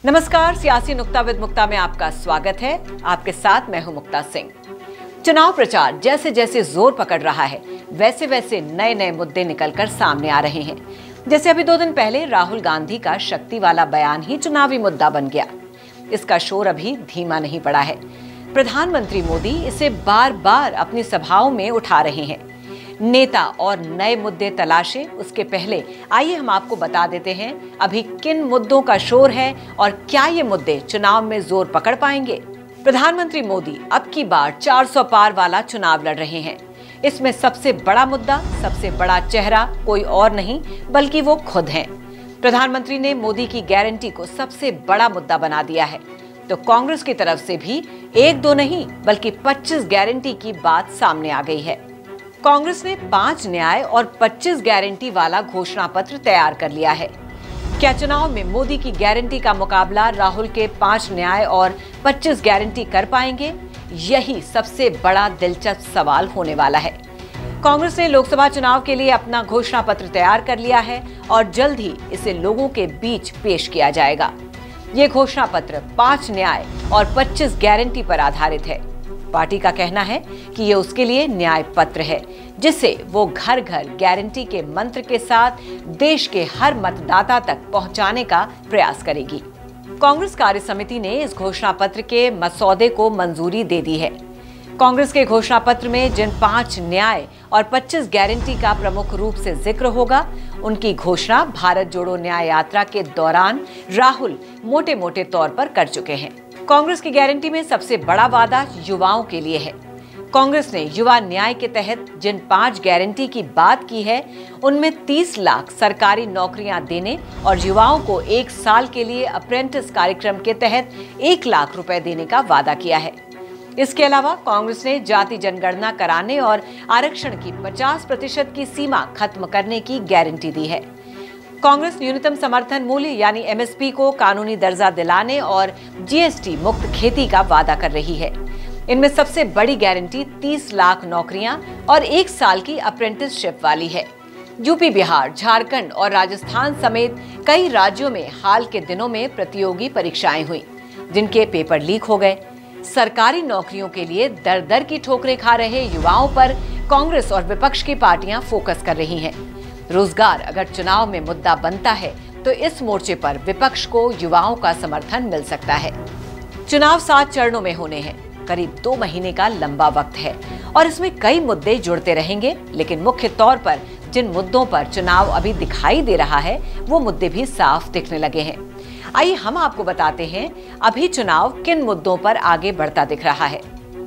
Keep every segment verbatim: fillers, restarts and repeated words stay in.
नमस्कार, सियासी नुक्ता विद मुक्ता में आपका स्वागत है। आपके साथ मैं हूं मुक्ता सिंह। चुनाव प्रचार जैसे जैसे जोर पकड़ रहा है, वैसे वैसे नए नए मुद्दे निकलकर सामने आ रहे हैं। जैसे अभी दो दिन पहले राहुल गांधी का शक्ति वाला बयान ही चुनावी मुद्दा बन गया। इसका शोर अभी धीमा नहीं पड़ा है। प्रधानमंत्री मोदी इसे बार बार अपनी सभाओं में उठा रहे हैं। नेता और नए मुद्दे तलाशे उसके पहले आइए हम आपको बता देते हैं अभी किन मुद्दों का शोर है और क्या ये मुद्दे चुनाव में जोर पकड़ पाएंगे। प्रधानमंत्री मोदी अब की बार चार सौ पार वाला चुनाव लड़ रहे हैं। इसमें सबसे बड़ा मुद्दा, सबसे बड़ा चेहरा कोई और नहीं बल्कि वो खुद हैं। प्रधानमंत्री ने मोदी की गारंटी को सबसे बड़ा मुद्दा बना दिया है, तो कांग्रेस की तरफ से भी एक दो नहीं बल्कि पच्चीस गारंटी की बात सामने आ गई है। कांग्रेस ने पांच न्याय और पच्चीस गारंटी वाला घोषणा पत्र तैयार कर लिया है। क्या चुनाव में मोदी की गारंटी का मुकाबला राहुल के पांच न्याय और पच्चीस गारंटी कर पाएंगे? यही सबसे बड़ा दिलचस्प सवाल होने वाला है। कांग्रेस ने लोकसभा चुनाव के लिए अपना घोषणा पत्र तैयार कर लिया है और जल्द ही इसे लोगों के बीच पेश किया जाएगा। ये घोषणा पत्र पांच न्याय और पच्चीस गारंटी पर आधारित है। पार्टी का कहना है कि ये उसके लिए न्याय पत्र है, जिसे वो घर घर गारंटी के मंत्र के साथ देश के हर मतदाता तक पहुंचाने का प्रयास करेगी। कांग्रेस कार्य समिति ने इस घोषणा पत्र के मसौदे को मंजूरी दे दी है। कांग्रेस के घोषणा पत्र में जिन पांच न्याय और पच्चीस गारंटी का प्रमुख रूप से जिक्र होगा, उनकी घोषणा भारत जोड़ो न्याय यात्रा के दौरान राहुल मोटे मोटे तौर पर कर चुके हैं। कांग्रेस की गारंटी में सबसे बड़ा वादा युवाओं के लिए है। कांग्रेस ने युवा न्याय के तहत जिन पांच गारंटी की बात की है, उनमें तीस लाख सरकारी नौकरियां देने और युवाओं को एक साल के लिए अप्रेंटिस कार्यक्रम के तहत एक लाख रुपए देने का वादा किया है। इसके अलावा कांग्रेस ने जाति जनगणना कराने और आरक्षण की पचास प्रतिशत की सीमा खत्म करने की गारंटी दी है। कांग्रेस न्यूनतम समर्थन मूल्य यानी एमएसपी को कानूनी दर्जा दिलाने और जीएसटी मुक्त खेती का वादा कर रही है। इनमें सबसे बड़ी गारंटी तीस लाख नौकरियां और एक साल की अप्रेंटिसशिप वाली है। यूपी, बिहार, झारखंड और राजस्थान समेत कई राज्यों में हाल के दिनों में प्रतियोगी परीक्षाएं हुई, जिनके पेपर लीक हो गए। सरकारी नौकरियों के लिए दर दर की ठोकरें खा रहे युवाओं पर कांग्रेस और विपक्ष की पार्टियां फोकस कर रही हैं। रोजगार अगर चुनाव में मुद्दा बनता है तो इस मोर्चे पर विपक्ष को युवाओं का समर्थन मिल सकता है। चुनाव सात चरणों में होने हैं। करीब दो महीने का लंबा वक्त है और इसमें कई मुद्दे जुड़ते रहेंगे, लेकिन मुख्य तौर पर जिन मुद्दों पर चुनाव अभी दिखाई दे रहा है, वो मुद्दे भी साफ दिखने लगे हैं। आइए हम आपको बताते हैं अभी चुनाव किन मुद्दों पर आगे बढ़ता दिख रहा है।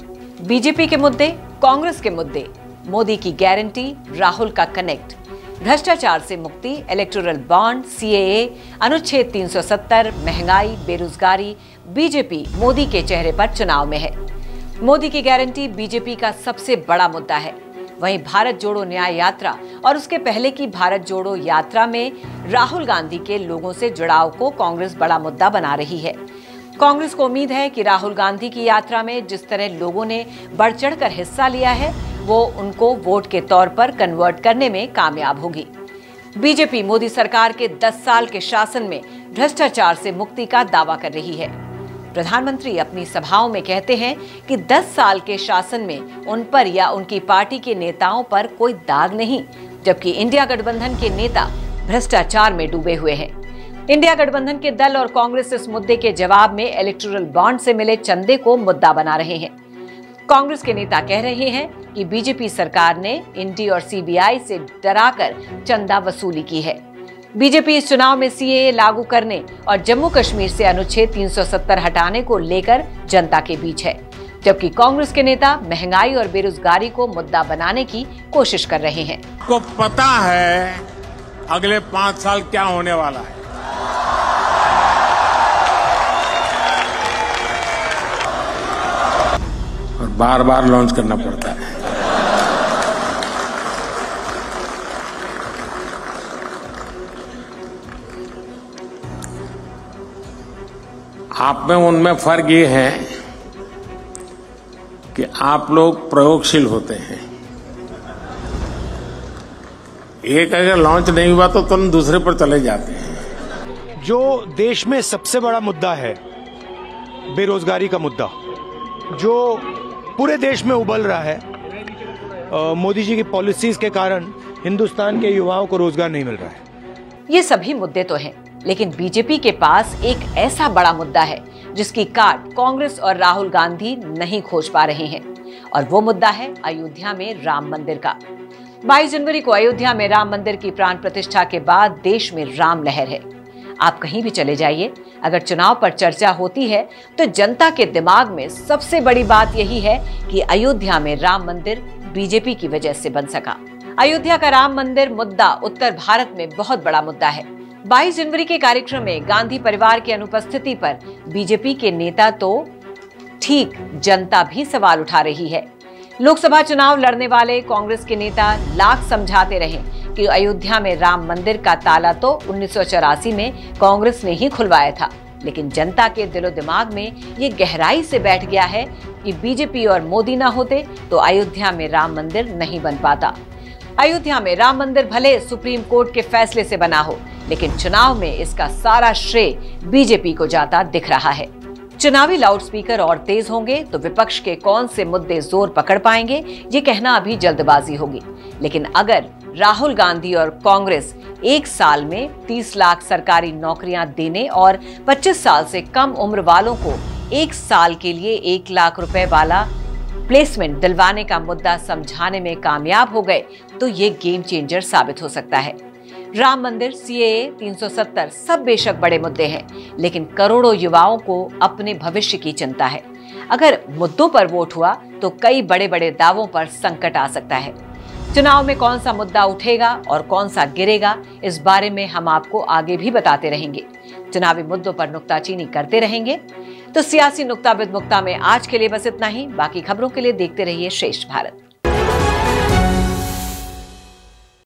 बीजेपी के मुद्दे, कांग्रेस के मुद्दे, मोदी की गारंटी, राहुल का कनेक्ट, भ्रष्टाचार से मुक्ति, इलेक्टोरल बॉन्ड, सीएए, अनुच्छेद तीन सौ सत्तर, महंगाई, बेरोजगारी। बीजेपी मोदी के चेहरे पर चुनाव में है। मोदी की गारंटी बीजेपी का सबसे बड़ा मुद्दा है। वहीं भारत जोड़ो न्याय यात्रा और उसके पहले की भारत जोड़ो यात्रा में राहुल गांधी के लोगों से जुड़ाव को कांग्रेस बड़ा मुद्दा बना रही है। कांग्रेस को उम्मीद है कि राहुल गांधी की यात्रा में जिस तरह लोगों ने बढ़ चढ़कर हिस्सा लिया है, वो उनको वोट के तौर पर कन्वर्ट करने में कामयाब होगी। बीजेपी मोदी सरकार के दस साल के शासन में भ्रष्टाचार से मुक्ति का दावा कर रही है। प्रधानमंत्री अपनी सभाओं में कहते हैं कि दस साल के शासन में उन पर या उनकी पार्टी के नेताओं पर कोई दाग नहीं, जबकि इंडिया गठबंधन के नेता भ्रष्टाचार में डूबे हुए हैं। इंडिया गठबंधन के दल और कांग्रेस इस मुद्दे के जवाब में इलेक्टोरल बॉन्ड से मिले चंदे को मुद्दा बना रहे हैं। कांग्रेस के नेता कह रहे हैं कि बीजेपी सरकार ने ईडी और सीबीआई से डराकर चंदा वसूली की है। बीजेपी इस चुनाव में सीएए लागू करने और जम्मू कश्मीर से अनुच्छेद तीन सौ सत्तर हटाने को लेकर जनता के बीच है, जबकि कांग्रेस के नेता महंगाई और बेरोजगारी को मुद्दा बनाने की कोशिश कर रहे हैं। को पता है अगले पांच साल क्या होने वाला है। और बार बार लॉन्च करना पड़ता है। आप में उनमें फर्क ये है कि आप लोग प्रयोगशील होते हैं। एक अगर लॉन्च नहीं हुआ तो तुरंत दूसरे पर चले जाते हैं। जो देश में सबसे बड़ा मुद्दा है, बेरोजगारी का मुद्दा, जो पूरे देश में उबल रहा है, मोदी जी की पॉलिसीज के कारण हिंदुस्तान के युवाओं को रोजगार नहीं मिल रहा है। ये सभी मुद्दे तो हैं, लेकिन बीजेपी के पास एक ऐसा बड़ा मुद्दा है जिसकी काट कांग्रेस और राहुल गांधी नहीं खोज पा रहे हैं, और वो मुद्दा है अयोध्या में राम मंदिर का। बाईस जनवरी को अयोध्या में राम मंदिर की प्राण प्रतिष्ठा के बाद देश में राम लहर है। आप कहीं भी चले जाइए, अगर चुनाव पर चर्चा होती है तो जनता के दिमाग में सबसे बड़ी बात यही है कि अयोध्या में राम मंदिर बीजेपी की वजह से बन सका। अयोध्या का राम मंदिर मुद्दा उत्तर भारत में बहुत बड़ा मुद्दा है। बाईस जनवरी के कार्यक्रम में गांधी परिवार की अनुपस्थिति पर बीजेपी के नेता तो ठीक, जनता भी सवाल उठा रही है। लोकसभा चुनाव लड़ने वाले कांग्रेस के नेता लाख समझाते रहे कि अयोध्या में राम मंदिर का ताला तो उन्नीस सौ चौरासी में कांग्रेस ने ही खुलवाया था, लेकिन जनता के दिलो दिमाग में ये गहराई से बैठ गया है कि बीजेपी और मोदी ना होते तो अयोध्या में राम मंदिर नहीं बन पाता। अयोध्या में राम मंदिर भले सुप्रीम कोर्ट के फैसले से बना हो, लेकिन चुनाव में इसका सारा श्रेय बीजेपी को जाता दिख रहा है। चुनावी लाउडस्पीकर और तेज होंगे तो विपक्ष के कौन से मुद्दे जोर पकड़ पाएंगे, ये कहना अभी जल्दबाजी होगी। लेकिन अगर राहुल गांधी और कांग्रेस एक साल में तीस लाख सरकारी नौकरियां देने और पच्चीस साल से कम उम्र वालों को एक साल के लिए एक लाख रुपए वाला प्लेसमेंट दिलवाने का मुद्दा समझाने में कामयाब हो गए तो ये गेम चेंजर साबित हो सकता है। राम मंदिर, सीएए, तीन सौ सत्तर सब बेशक बड़े मुद्दे हैं, लेकिन करोड़ों युवाओं को अपने भविष्य की चिंता है। अगर मुद्दों पर वोट हुआ तो कई बड़े बड़े दावों पर संकट आ सकता है। चुनाव में कौन सा मुद्दा उठेगा और कौन सा गिरेगा, इस बारे में हम आपको आगे भी बताते रहेंगे। चुनावी मुद्दों पर नुक्ताचीनी करते रहेंगे। तो सियासी नुक्ता बिद मुक्ता में आज के लिए बस इतना ही। बाकी खबरों के लिए देखते रहिए श्रेष्ठ भारत।